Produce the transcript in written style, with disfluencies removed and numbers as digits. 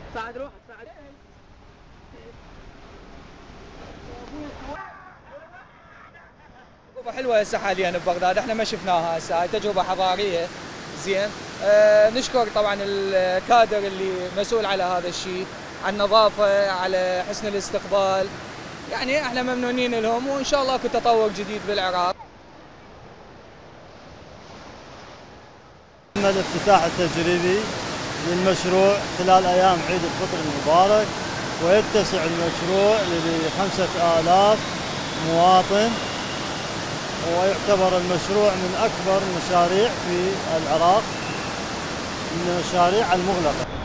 ساعد روحك ساعد. تجربة حلوة هسه حاليا ببغداد، احنا ما شفناها هسه، هاي تجربة حضارية زين. نشكر طبعا الكادر اللي مسؤول على هذا الشيء، على النظافة، على حسن الاستقبال، يعني احنا ممنونين لهم، وان شاء الله اكو تطور جديد بالعراق. تم الافتتاح التجريبي للمشروع خلال أيام عيد الفطر المبارك، ويتسع المشروع ل5000 مواطن، ويعتبر المشروع من أكبر المشاريع في العراق، من المشاريع المغلقة.